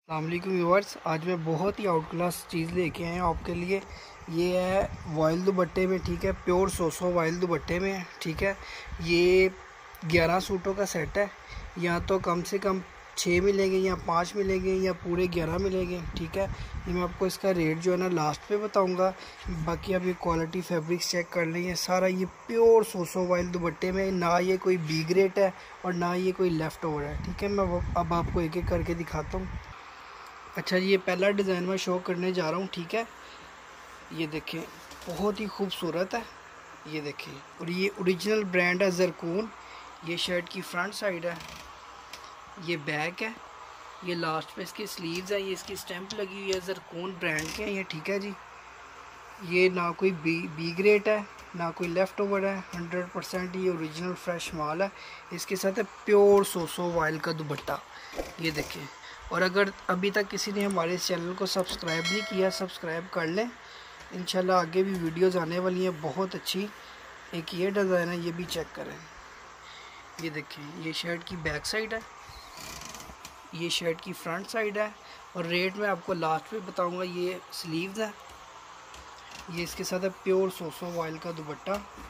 अस्सलामुअलैकुम व्यूअर्स, आज मैं बहुत ही आउट क्लास चीज़ लेके आए हैं आपके लिए। ये है वॉयल दुपट्टे में, ठीक है, प्योर 100 वॉयल दुपट्टे में है, ठीक है। ये 11 सूटों का सेट है। या तो कम से कम 6 मिलेंगे या 5 मिलेंगे या पूरे 11 मिलेंगे, ठीक है। ये मैं आपको इसका रेट जो है ना लास्ट पे बताऊंगा। बाकी आप ये क्वालिटी फैब्रिक्स चेक कर लेंगे। सारा ये प्योर 100 वॉयल दुपट्टे में, ना ये कोई बी ग्रेड है और ना ये कोई लेफ़्ट ओवर है, ठीक है। मैं अब आपको एक एक करके दिखाता हूँ। अच्छा जी, ये पहला डिज़ाइन मैं शो करने जा रहा हूँ, ठीक है। ये देखें, बहुत ही खूबसूरत है। ये देखें, और ये ओरिजिनल ब्रांड है ज़रकून। ये शर्ट की फ्रंट साइड है, ये बैक है, ये लास्ट पे इसकी स्लीव्स है, ये इसकी स्टैंप लगी हुई है, ज़रकून ब्रांड के हैं ये, ठीक है जी। ये ना कोई बी ग्रेड है ना कोई लेफ़्ट ओवर है, 100% ये ओरिजिनल फ्रेश माल है। इसके साथ है प्योर 100 वाइल का दुपट्टा। ये देखें, और अगर अभी तक किसी ने हमारे इस चैनल को सब्सक्राइब नहीं किया, सब्सक्राइब कर लें। इंशाल्लाह आगे भी वीडियोज़ आने वाली हैं बहुत अच्छी। एक ये डिज़ाइन है, ये भी चेक करें। ये देखें, ये शर्ट की बैक साइड है, ये शर्ट की फ्रंट साइड है, और रेट मैं आपको लास्ट में बताऊंगा। ये स्लीव्स है, ये इसके साथ है प्योर 100 वॉयल का दुपट्टा।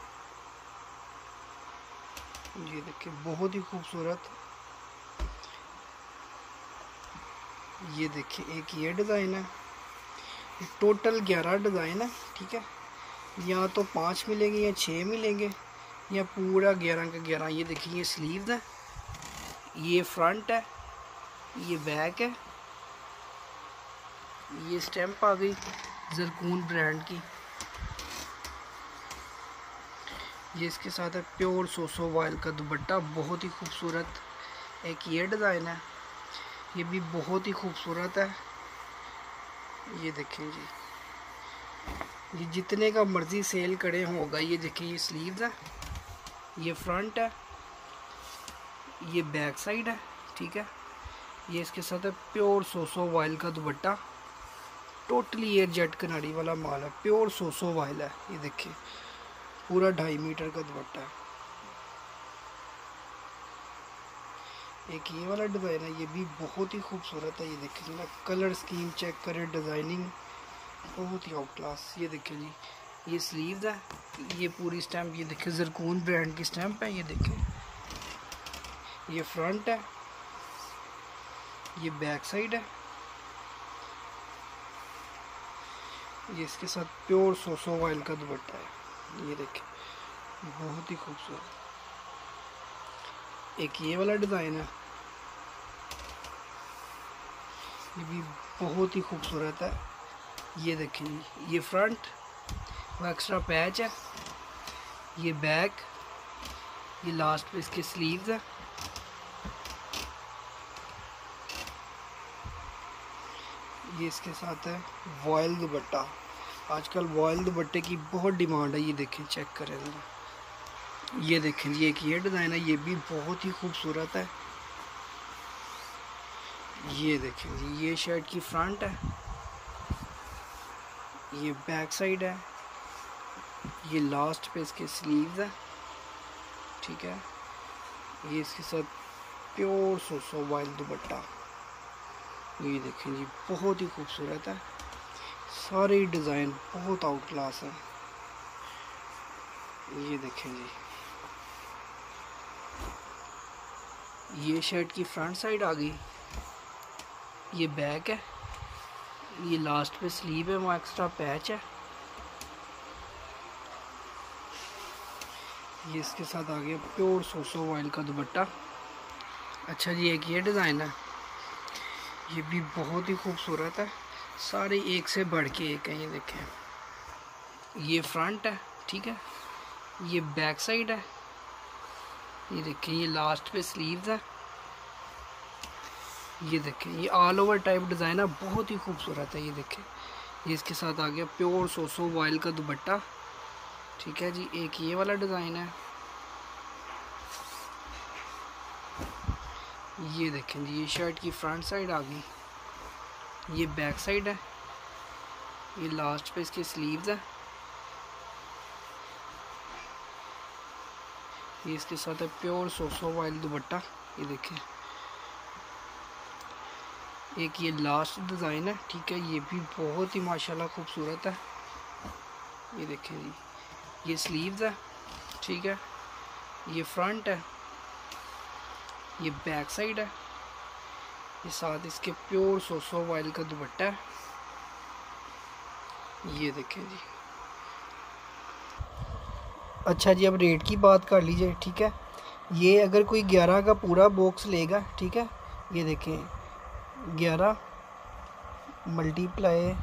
ये देखिए, बहुत ही खूबसूरत। ये देखिए, एक ये डिज़ाइन है। टोटल 11 डिज़ाइन है, ठीक है। या तो 5 मिलेंगे या 6 मिलेंगे या पूरा 11 का 11। ये देखिए, ये स्लीव्स है, ये फ्रंट है, ये बैक है, ये स्टैंप आ गई ज़रकून ब्रांड की। ये इसके साथ है प्योर 100 वॉयल का दुपट्टा, बहुत ही खूबसूरत। एक ये डिज़ाइन है, ये भी बहुत ही खूबसूरत है। ये देखें जी, ये जितने का मर्ज़ी सेल करे होगा। ये देखिए, ये स्लीव्स है, ये फ्रंट है, ये बैक साइड है, ठीक है। ये इसके साथ है प्योर 100 वॉयल का दुपट्टा। टोटली एयर जेट कनाडी वाला माल है, प्योर 100 वॉयल है। ये देखिए, पूरा 2.5 मीटर का दुपट्टा है। एक ये वाला डिज़ाइन है, ये भी बहुत ही खूबसूरत है। ये देखिए ना, कलर स्कीम चेक करें, डिज़ाइनिंग बहुत ही आउट क्लास। ये देखिए जी, ये स्लीव्स है, ये पूरी स्टैम्प, ये देखिए ज़रकून ब्रांड की स्टैम्प है। ये देखिए, ये फ्रंट है, ये बैक साइड है, ये इसके साथ प्योर 100 वॉयल का दुपट्टा है। ये देखिए, बहुत ही खूबसूरत। एक ये वाला डिज़ाइन है, ये भी बहुत ही खूबसूरत है। ये देखें, ये फ्रंट वो एक्स्ट्रा पैच है, ये बैक, ये लास्ट पे इसके स्लीव्स है। ये इसके साथ है वॉयल दुपट्टा। आजकल वॉयल दुपट्टे की बहुत डिमांड है। ये देखें, चेक करें ज़रा। ये देखें जी, एक ये डिज़ाइन है, ये भी बहुत ही खूबसूरत है। ये देखें जी, ये शर्ट की फ्रंट है, ये बैक साइड है, ये लास्ट पे इसके स्लीव्स है, ठीक है। ये इसके साथ प्योर 100 वॉयल दुपट्टा। ये देखें जी, बहुत ही खूबसूरत है। सारे डिज़ाइन बहुत आउट क्लास है। ये देखें जी, ये शर्ट की फ्रंट साइड आ गई, ये बैक है, ये लास्ट पे स्लीव है, वो एक्स्ट्रा पैच है। ये इसके साथ आ गया प्योर 100 वॉयल का दुपट्टा। अच्छा जी, एक ये डिज़ाइन है, ये भी बहुत ही खूबसूरत है। सारे एक से बढ़ के एक हैं। ये देखें, ये फ्रंट है, ठीक है, ये बैक साइड है, ये देखें, ये लास्ट पे स्लीव्स है। ये देखें, ये ऑल ओवर टाइप डिज़ाइन है, बहुत ही खूबसूरत है। ये देखें, ये इसके साथ आ गया प्योर 100 वॉयल का दुपट्टा, ठीक है जी। एक ये वाला डिज़ाइन है, ये देखें जी, ये शर्ट की फ्रंट साइड आ गई, ये बैक साइड है, ये लास्ट पे इसके स्लीव्स है। ये इसके साथ है प्योर 100 वॉयल दुपट्टा। ये देखें, एक ये लास्ट डिज़ाइन है, ठीक है, ये भी बहुत ही माशाल्लाह खूबसूरत है। ये देखें जी, ये स्लीव्स है, ठीक है, ये फ्रंट है, ये बैक साइड है, ये साथ इसके प्योर सोसो वाइल का दुपट्टा है। ये देखें जी। अच्छा जी, अब रेट की बात कर लीजिए, ठीक है। ये अगर कोई 11 का पूरा बॉक्स लेगा, ठीक है, ये देखें 11 मल्टीप्लाई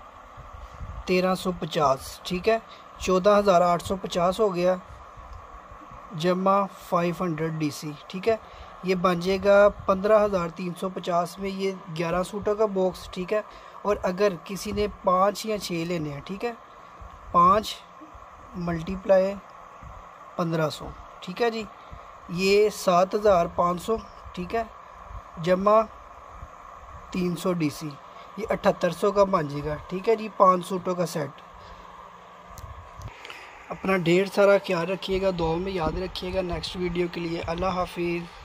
1350, ठीक है, 14,850 हो गया, जमा 500 DC, ठीक है। ये बन जाएगा 15,350 में ये 11 सूटों का बॉक्स, ठीक है। और अगर किसी ने 5 या 6 लेने हैं, ठीक है, 5 मल्टीप्लाई 1500, ठीक है जी, ये 7,500, ठीक है, जमा 300 DC, ये 7800 का बन जाएगा, ठीक है जी, 5 सूटों का सेट। अपना ढेर सारा ख्याल रखिएगा, दुआ में याद रखिएगा। नेक्स्ट वीडियो के लिए अल्लाह हाफिज़।